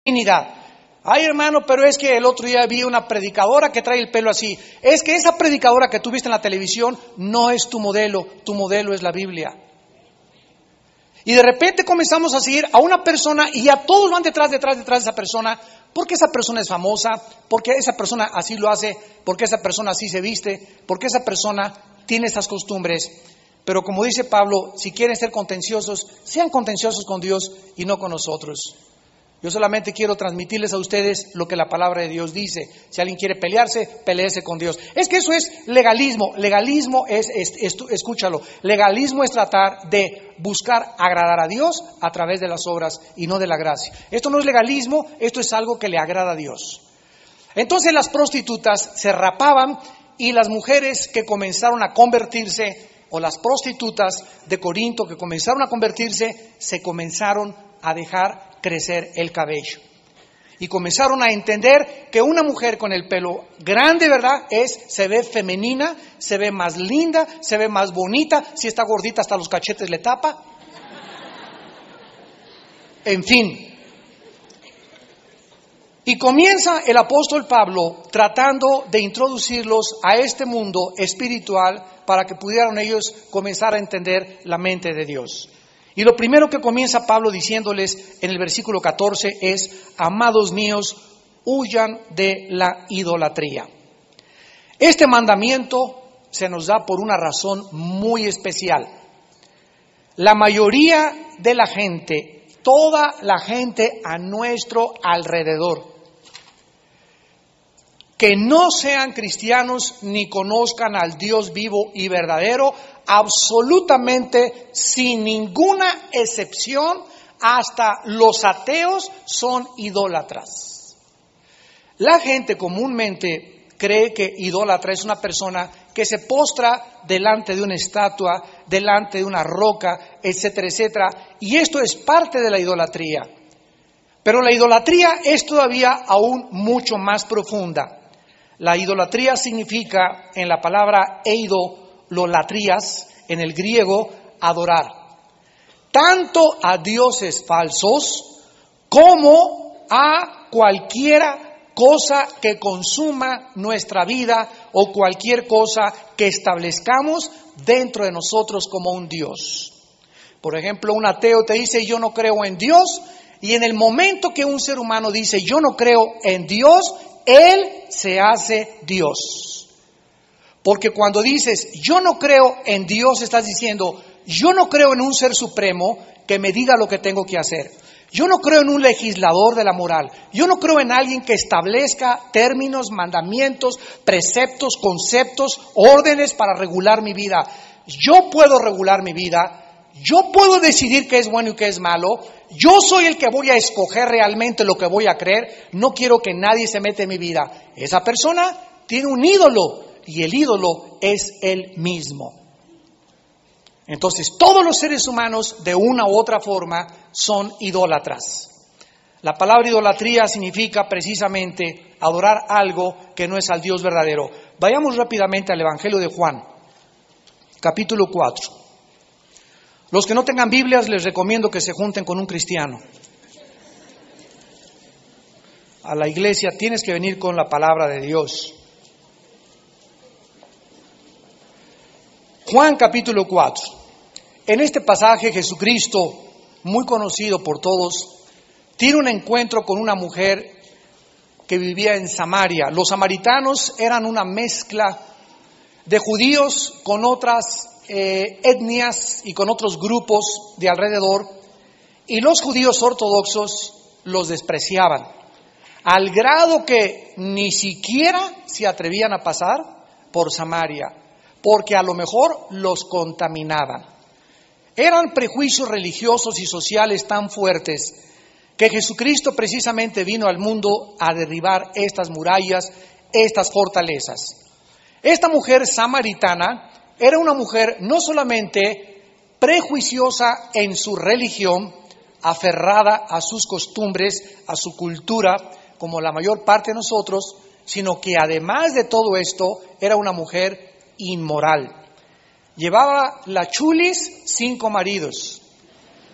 feminidad. Ay, hermano, pero es que el otro día vi una predicadora que trae el pelo así. Es que esa predicadora que tú viste en la televisión no es tu modelo es la Biblia. Y de repente comenzamos a seguir a una persona y a todos van detrás de esa persona, porque esa persona es famosa, porque esa persona así lo hace, porque esa persona así se viste, porque esa persona tiene estas costumbres. Pero como dice Pablo, si quieren ser contenciosos, sean contenciosos con Dios y no con nosotros. Yo solamente quiero transmitirles a ustedes lo que la palabra de Dios dice. Si alguien quiere pelearse, peleese con Dios. Es que eso es legalismo. Legalismo escúchalo, legalismo es tratar de buscar agradar a Dios a través de las obras y no de la gracia. Esto no es legalismo, esto es algo que le agrada a Dios. Entonces las prostitutas se rapaban y las mujeres que comenzaron a convertirse, o las prostitutas de Corinto que comenzaron a convertirse, se comenzaron a dejar crecer el cabello. Y comenzaron a entender que una mujer con el pelo grande, ¿verdad? Se ve femenina, se ve más linda, se ve más bonita. Si está gordita, hasta los cachetes le tapa. En fin. Y comienza el apóstol Pablo tratando de introducirlos a este mundo espiritual para que pudieran ellos comenzar a entender la mente de Dios. Y lo primero que comienza Pablo diciéndoles en el versículo 14 es: amados míos, huyan de la idolatría. Este mandamiento se nos da por una razón muy especial. La mayoría de la gente, toda la gente a nuestro alrededor, que no sean cristianos ni conozcan al Dios vivo y verdadero, absolutamente sin ninguna excepción, hasta los ateos son idólatras. La gente comúnmente cree que idólatra es una persona que se postra delante de una estatua, delante de una roca, etcétera, etcétera, y esto es parte de la idolatría. Pero la idolatría es todavía aún mucho más profunda. La idolatría significa, en la palabra eidolatrias, en el griego, adorar. Tanto a dioses falsos como a cualquiera cosa que consuma nuestra vida o cualquier cosa que establezcamos dentro de nosotros como un Dios. Por ejemplo, un ateo te dice: yo no creo en Dios, y en el momento que un ser humano dice: yo no creo en Dios, él se hace Dios. Porque cuando dices yo no creo en Dios, estás diciendo: yo no creo en un ser supremo que me diga lo que tengo que hacer. Yo no creo en un legislador de la moral. Yo no creo en alguien que establezca términos, mandamientos, preceptos, conceptos, órdenes para regular mi vida. Yo puedo regular mi vida. Yo puedo decidir qué es bueno y qué es malo. Yo soy el que voy a escoger realmente lo que voy a creer. No quiero que nadie se meta en mi vida. Esa persona tiene un ídolo y el ídolo es él mismo. Entonces, todos los seres humanos de una u otra forma son idólatras. La palabra idolatría significa precisamente adorar algo que no es al Dios verdadero. Vayamos rápidamente al Evangelio de Juan, capítulo 4. Los que no tengan Biblias, les recomiendo que se junten con un cristiano. A la iglesia tienes que venir con la palabra de Dios. Juan capítulo 4. En este pasaje Jesucristo, muy conocido por todos, tiene un encuentro con una mujer que vivía en Samaria. Los samaritanos eran una mezcla de judíos con otras etnias y con otros grupos de alrededor, y los judíos ortodoxos los despreciaban, al grado que ni siquiera se atrevían a pasar por Samaria, porque a lo mejor los contaminaban. Eran prejuicios religiosos y sociales tan fuertes que Jesucristo precisamente vino al mundo a derribar estas murallas, estas fortalezas. Esta mujer samaritana era una mujer no solamente prejuiciosa en su religión, aferrada a sus costumbres, a su cultura, como la mayor parte de nosotros, sino que además de todo esto, era una mujer inmoral. Llevaba la chulis 5 maridos.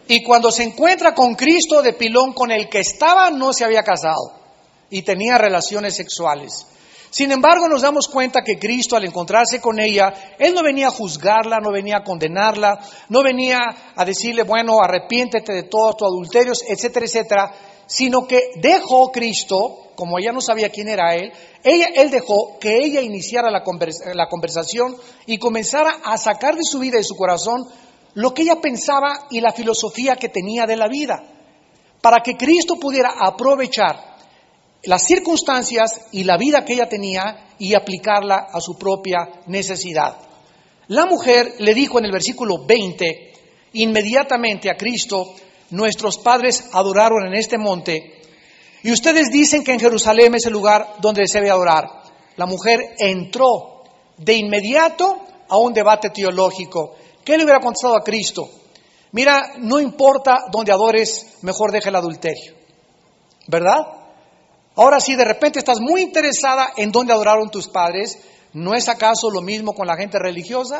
Y cuando se encuentra con Cristo de pilón, con el que estaba, no se había casado y tenía relaciones sexuales. Sin embargo, nos damos cuenta que Cristo, al encontrarse con ella, Él no venía a juzgarla, no venía a condenarla, no venía a decirle, bueno, arrepiéntete de todos tus adulterios, etcétera, etcétera, sino que dejó Cristo, como ella no sabía quién era Él dejó que ella iniciara la conversación y comenzara a sacar de su vida y de su corazón lo que ella pensaba y la filosofía que tenía de la vida, para que Cristo pudiera aprovechar las circunstancias y la vida que ella tenía y aplicarla a su propia necesidad. La mujer le dijo en el versículo 20, inmediatamente a Cristo, nuestros padres adoraron en este monte, y ustedes dicen que en Jerusalén es el lugar donde se debe adorar. La mujer entró de inmediato a un debate teológico. ¿Qué le hubiera contestado a Cristo? Mira, no importa dónde adores, mejor deja el adulterio, ¿verdad? Ahora, si de repente estás muy interesada en dónde adoraron tus padres, ¿no es acaso lo mismo con la gente religiosa?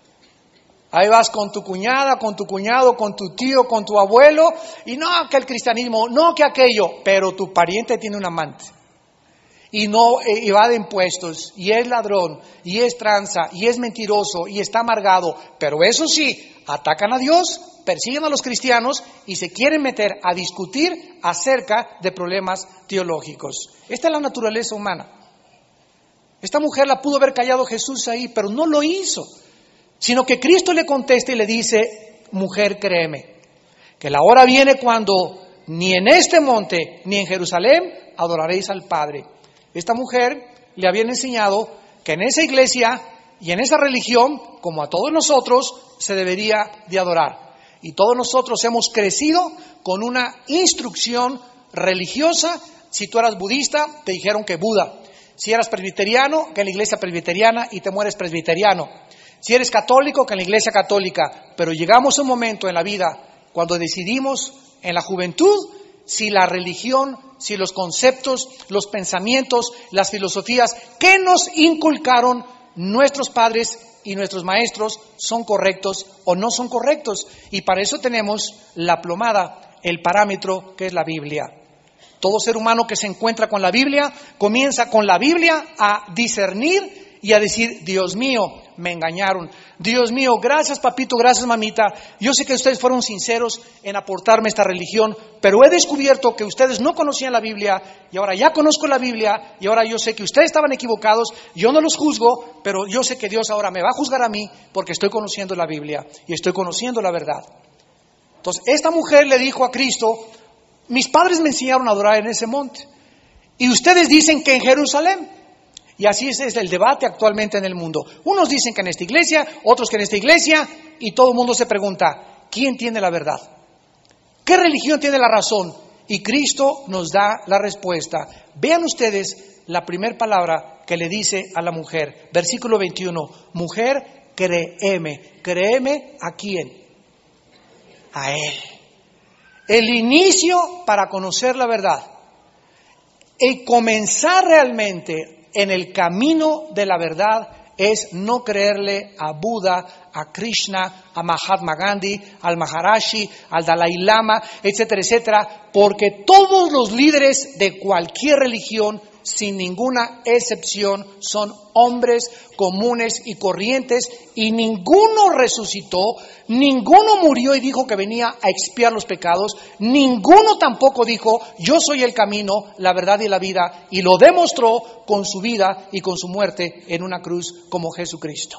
Ahí vas con tu cuñada, con tu cuñado, con tu tío, con tu abuelo, y no que el cristianismo, no que aquello, pero tu pariente tiene un amante, y no evade impuestos, y es ladrón, y es tranza, y es mentiroso, y está amargado, pero eso sí, atacan a Dios, persiguen a los cristianos y se quieren meter a discutir acerca de problemas teológicos. Esta es la naturaleza humana. Esta mujer la pudo haber callado Jesús ahí, pero no lo hizo, sino que Cristo le contesta y le dice, mujer, créeme, que la hora viene cuando ni en este monte ni en Jerusalén adoraréis al Padre. Esta mujer le habían enseñado que en esa iglesia y en esa religión, como a todos nosotros, se debería de adorar. Y todos nosotros hemos crecido con una instrucción religiosa. Si tú eras budista, te dijeron que Buda. Si eras presbiteriano, que en la iglesia presbiteriana y te mueres presbiteriano. Si eres católico, que en la iglesia católica. Pero llegamos a un momento en la vida cuando decidimos en la juventud si la religión, si los conceptos, los pensamientos, las filosofías que nos inculcaron nuestros padres y nuestros maestros son correctos o no son correctos. Y para eso tenemos la plomada, el parámetro que es la Biblia. Todo ser humano que se encuentra con la Biblia comienza con la Biblia a discernir y a decir, Dios mío, me engañaron. Dios mío, gracias papito, gracias mamita. Yo sé que ustedes fueron sinceros en aportarme esta religión, pero he descubierto que ustedes no conocían la Biblia y ahora ya conozco la Biblia y ahora yo sé que ustedes estaban equivocados. Yo no los juzgo, pero yo sé que Dios ahora me va a juzgar a mí porque estoy conociendo la Biblia y estoy conociendo la verdad. Entonces, esta mujer le dijo a Cristo, mis padres me enseñaron a adorar en ese monte y ustedes dicen que en Jerusalén. Y así es el debate actualmente en el mundo. Unos dicen que en esta iglesia, otros que en esta iglesia, y todo el mundo se pregunta, ¿quién tiene la verdad? ¿Qué religión tiene la razón? Y Cristo nos da la respuesta. Vean ustedes la primera palabra que le dice a la mujer, versículo 21, mujer, créeme. ¿Créeme a quién? A Él. El inicio para conocer la verdad. El comenzar realmente en el camino de la verdad es no creerle a Buda, a Krishna, a Mahatma Gandhi, al Maharashi, al Dalai Lama, etcétera, etcétera, porque todos los líderes de cualquier religión, sin ninguna excepción, son hombres comunes y corrientes y ninguno resucitó, ninguno murió y dijo que venía a expiar los pecados, ninguno tampoco dijo yo soy el camino, la verdad y la vida, y lo demostró con su vida y con su muerte en una cruz como Jesucristo.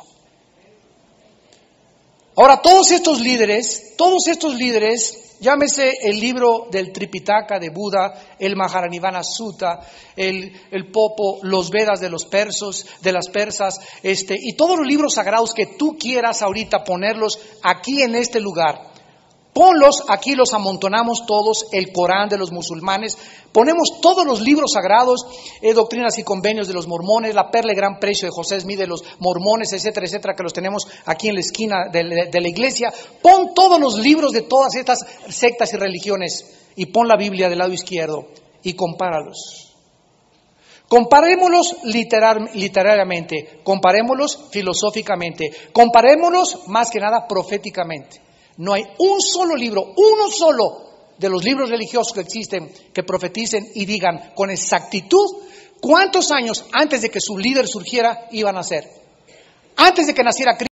Ahora todos estos líderes, llámese el libro del Tripitaka de Buda, el Maharanibana Sutta, el Popo, los Vedas de los persos, de las persas, y todos los libros sagrados que tú quieras ahorita ponerlos aquí en este lugar. Ponlos aquí, los amontonamos todos, el Corán de los musulmanes, ponemos todos los libros sagrados, doctrinas y convenios de los mormones, la perla de gran precio de José Smith de los mormones, etcétera, etcétera, que los tenemos aquí en la esquina de la iglesia. Pon todos los libros de todas estas sectas y religiones y pon la Biblia del lado izquierdo y compáralos. Comparémoslos literariamente, comparémoslos filosóficamente, comparémoslos más que nada proféticamente. No hay un solo libro, uno solo de los libros religiosos que existen que profeticen y digan con exactitud cuántos años antes de que su líder surgiera iban a ser. Antes de que naciera Cristo.